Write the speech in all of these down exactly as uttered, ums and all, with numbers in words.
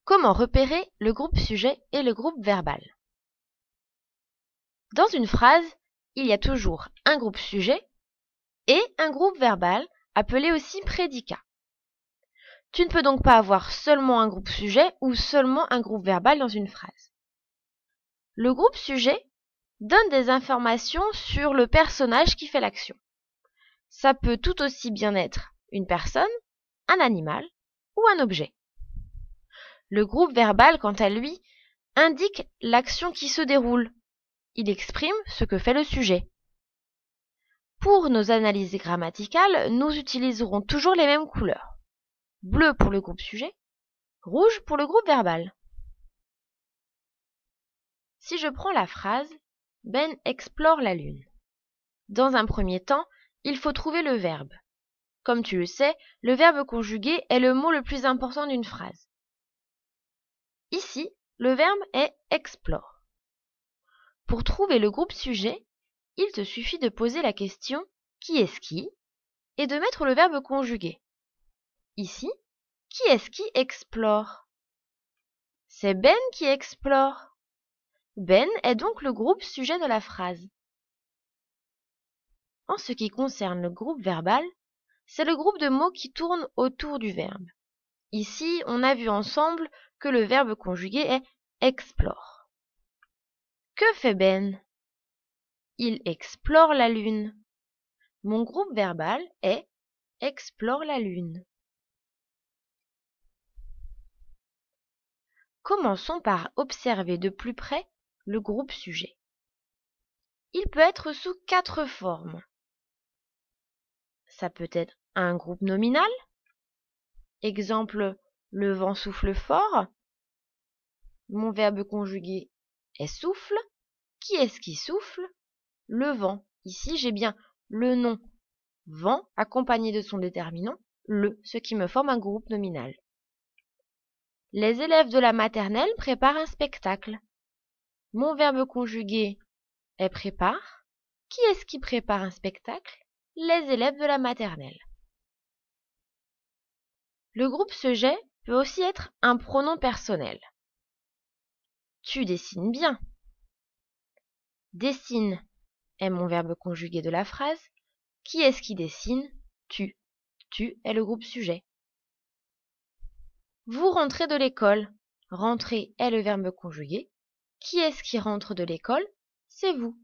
Comment repérer le groupe sujet et le groupe verbal? Dans une phrase, il y a toujours un groupe sujet et un groupe verbal, appelé aussi prédicat. Tu ne peux donc pas avoir seulement un groupe sujet ou seulement un groupe verbal dans une phrase. Le groupe sujet donne des informations sur le personnage qui fait l'action. Ça peut tout aussi bien être une personne, un animal ou un objet. Le groupe verbal, quant à lui, indique l'action qui se déroule. Il exprime ce que fait le sujet. Pour nos analyses grammaticales, nous utiliserons toujours les mêmes couleurs. Bleu pour le groupe sujet, rouge pour le groupe verbal. Si je prends la phrase « Ben explore la Lune », dans un premier temps, il faut trouver le verbe. Comme tu le sais, le verbe conjugué est le mot le plus important d'une phrase. Ici, le verbe est « explore ». Pour trouver le groupe sujet, il te suffit de poser la question « qui est-ce qui ?» et de mettre le verbe conjugué. Ici, qui est-ce qui explore? C'est Ben qui explore. Ben est donc le groupe sujet de la phrase. En ce qui concerne le groupe verbal, c'est le groupe de mots qui tournent autour du verbe. Ici, on a vu ensemble que le verbe conjugué est explore. Que fait Ben? Il explore la Lune. Mon groupe verbal est explore la Lune. Commençons par observer de plus près le groupe sujet. Il peut être sous quatre formes. Ça peut être un groupe nominal. Exemple, le vent souffle fort. Mon verbe conjugué est souffle. Qui est-ce qui souffle? Le vent. Ici, j'ai bien le nom vent accompagné de son déterminant, le, ce qui me forme un groupe nominal. Les élèves de la maternelle préparent un spectacle. Mon verbe conjugué est prépare. Qui est-ce qui prépare un spectacle? Les élèves de la maternelle. Le groupe sujet peut aussi être un pronom personnel. Tu dessines bien. Dessine est mon verbe conjugué de la phrase. Qui est-ce qui dessine? Tu. Tu est le groupe sujet. Vous rentrez de l'école. Rentrer est le verbe conjugué. Qui est-ce qui rentre de l'école? C'est vous.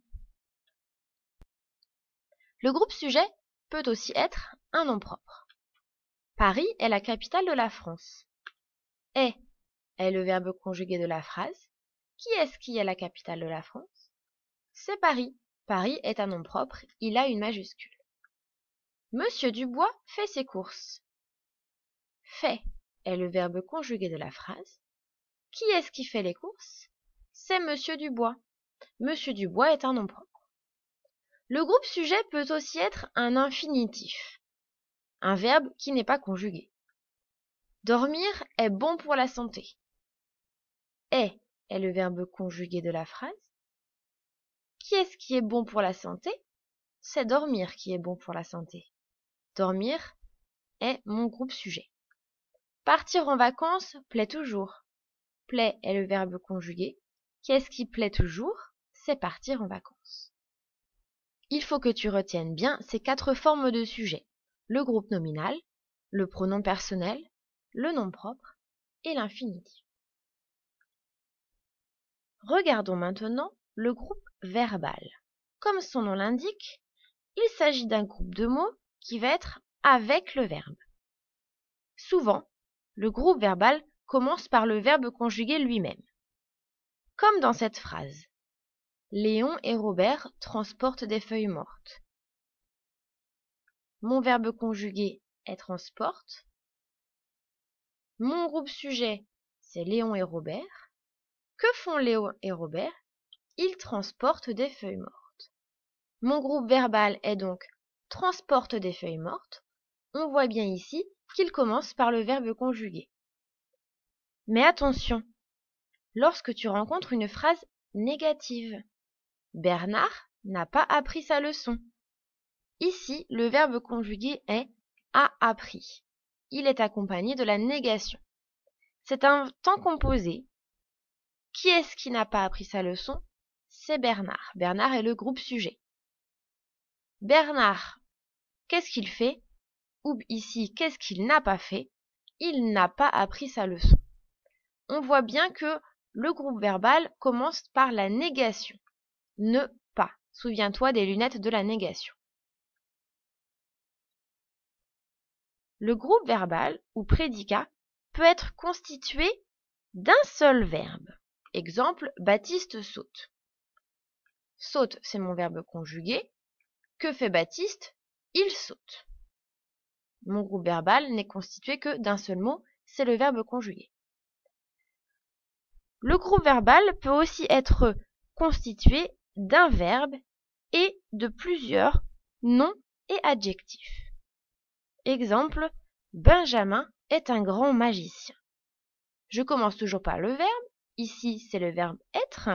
Le groupe sujet peut aussi être un nom propre. Paris est la capitale de la France. Est est le verbe conjugué de la phrase. Qui est-ce qui est la capitale de la France? C'est Paris. Paris est un nom propre, il a une majuscule. Monsieur Dubois fait ses courses. Fait est le verbe conjugué de la phrase. Qui est-ce qui fait les courses? C'est Monsieur Dubois. Monsieur Dubois est un nom propre. Le groupe sujet peut aussi être un infinitif, un verbe qui n'est pas conjugué. Dormir est bon pour la santé. Est est le verbe conjugué de la phrase. Qui est-ce qui est bon pour la santé? C'est dormir qui est bon pour la santé. Dormir est mon groupe sujet. Partir en vacances plaît toujours. Plaît est le verbe conjugué. Qu'est-ce qui plaît toujours? C'est partir en vacances. Il faut que tu retiennes bien ces quatre formes de sujet. Le groupe nominal, le pronom personnel, le nom propre et l'infinitif. Regardons maintenant le groupe verbal. Comme son nom l'indique, il s'agit d'un groupe de mots qui va être avec le verbe. Souvent, le groupe verbal commence par le verbe conjugué lui-même. Comme dans cette phrase. Léon et Robert transportent des feuilles mortes. Mon verbe conjugué est transporte. Mon groupe sujet, c'est Léon et Robert. Que font Léon et Robert? Ils transportent des feuilles mortes. Mon groupe verbal est donc transporte des feuilles mortes. On voit bien ici qu'il commence par le verbe conjugué. Mais attention, lorsque tu rencontres une phrase négative, Bernard n'a pas appris sa leçon. Ici, le verbe conjugué est a appris. Il est accompagné de la négation. C'est un temps composé. Qui est-ce qui n'a pas appris sa leçon? C'est Bernard. Bernard est le groupe sujet. Bernard, qu'est-ce qu'il fait? Ou ici, qu'est-ce qu'il n'a pas fait? Il n'a pas appris sa leçon. On voit bien que le groupe verbal commence par la négation. Ne pas. Souviens-toi des lunettes de la négation. Le groupe verbal ou prédicat peut être constitué d'un seul verbe. Exemple, Baptiste saute. Saute, c'est mon verbe conjugué. Que fait Baptiste? Il saute. Mon groupe verbal n'est constitué que d'un seul mot, c'est le verbe conjugué. Le groupe verbal peut aussi être constitué d'un verbe et de plusieurs noms et adjectifs. Exemple, Benjamin est un grand magicien. Je commence toujours par le verbe. Ici, c'est le verbe être.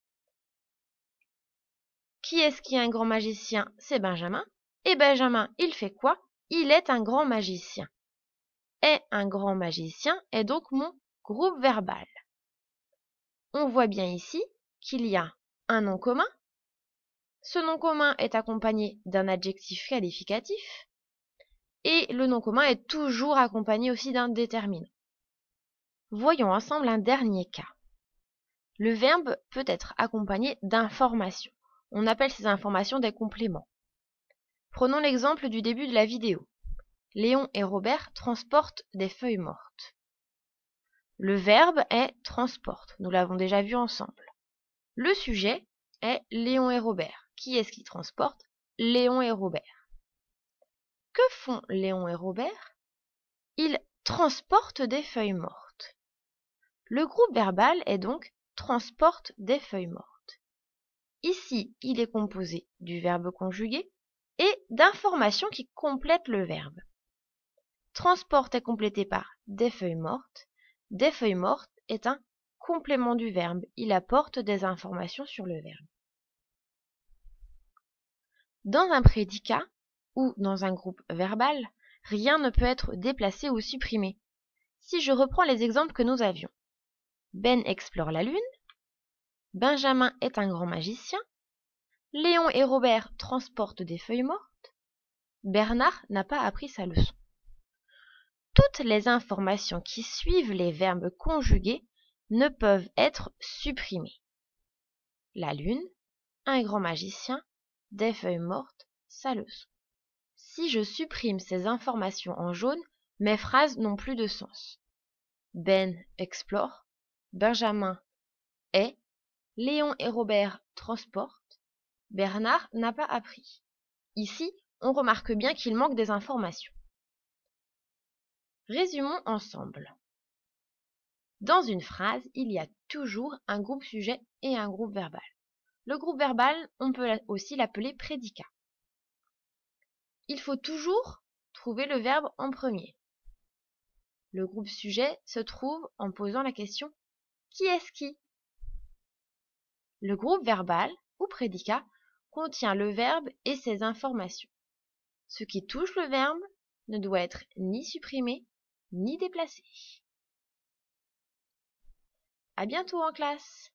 Qui est-ce qui est un grand magicien? C'est Benjamin. Et Benjamin, il fait quoi? Il est un grand magicien. Est un grand magicien est donc mon groupe verbal. On voit bien ici qu'il y a un nom commun. Ce nom commun est accompagné d'un adjectif qualificatif. Et le nom commun est toujours accompagné aussi d'un déterminant. Voyons ensemble un dernier cas. Le verbe peut être accompagné d'informations. On appelle ces informations des compléments. Prenons l'exemple du début de la vidéo. Léon et Robert transportent des feuilles mortes. Le verbe est transporte. Nous l'avons déjà vu ensemble. Le sujet est Léon et Robert. Qui est-ce qui transporte? Léon et Robert. Que font Léon et Robert? Ils transportent des feuilles mortes. Le groupe verbal est donc transporte des feuilles mortes. Ici, il est composé du verbe conjugué et d'informations qui complètent le verbe. Transporte est complété par des feuilles mortes. Des feuilles mortes est un complément du verbe. Il apporte des informations sur le verbe. Dans un prédicat ou dans un groupe verbal, rien ne peut être déplacé ou supprimé. Si je reprends les exemples que nous avions. Ben explore la lune. Benjamin est un grand magicien. Léon et Robert transportent des feuilles mortes. Bernard n'a pas appris sa leçon. Toutes les informations qui suivent les verbes conjugués ne peuvent être supprimées. La lune, un grand magicien, des feuilles mortes, sa leçon. Si je supprime ces informations en jaune, mes phrases n'ont plus de sens. Ben explore, Benjamin est, Léon et Robert transportent, Bernard n'a pas appris. Ici, on remarque bien qu'il manque des informations. Résumons ensemble. Dans une phrase, il y a toujours un groupe sujet et un groupe verbal. Le groupe verbal, on peut aussi l'appeler prédicat. Il faut toujours trouver le verbe en premier. Le groupe sujet se trouve en posant la question « Qui est-ce qui ?» Le groupe verbal ou prédicat contient le verbe et ses informations. Ce qui touche le verbe ne doit être ni supprimé ni déplacé. À bientôt en classe!